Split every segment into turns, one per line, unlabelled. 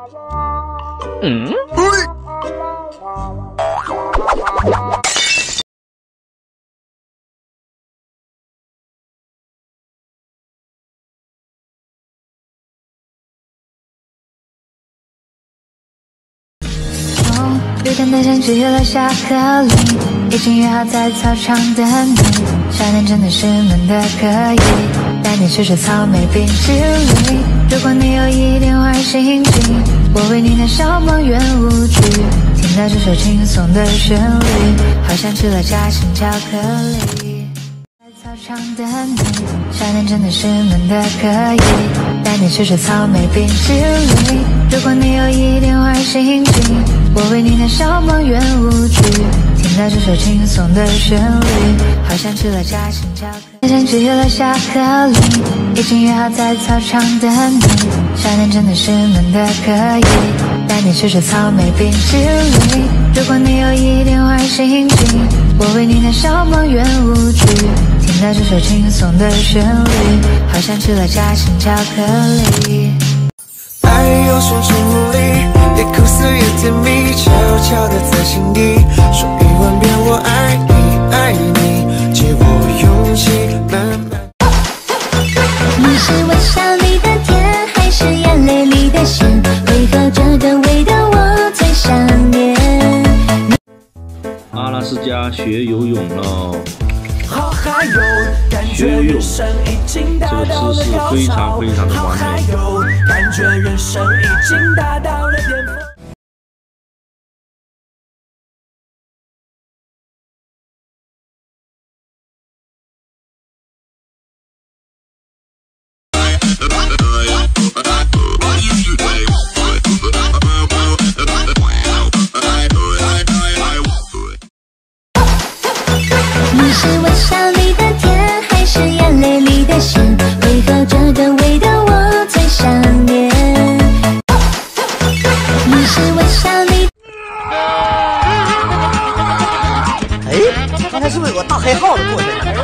嗯。
雨天的天气落下颗粒，已经约好在操场等你。夏天真的是闷的可以，带你吃吃草莓冰淇淋。如果你有一点坏心情，我为你弹小梦圆舞曲。听到这首轻松的旋律，好像吃了夹心巧克力。在操场等你，夏天真的是闷的可以，带你吃吃草莓冰淇淋。如果你有一点坏心情，我为你弹小梦圆舞曲。听到这首轻松的旋律，好像吃了夹心巧克力。天气落下颗粒，已经约好在操场等你。夏天真的是闷的可以，带你吃吃草莓冰淇淋。如果你有一点坏心情，我为你弹小梦圆舞曲。听到这首轻松的旋律，好像吃了夹心巧克力。
爱有双重无力，也苦涩也甜蜜，悄悄地在心底说10000遍我爱你，爱你，借我勇气慢慢。
你是微笑里的甜，还是眼泪里的咸？为何这个味道我最想念？
阿拉斯加学游泳了。
好嗨哟，感觉人生已经达到了高潮。好嗨哟，感觉人生已经达到了巅峰。
你是微笑里的甜，还是眼泪里的咸？为何这个味道我最想念？你是微笑里。
哎，刚才是不是有个大黑耗子过去了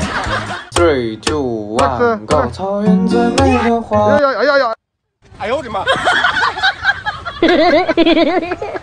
3、2、1 ，Go！ 草原最美的花。
哎呀！哎呦我的妈！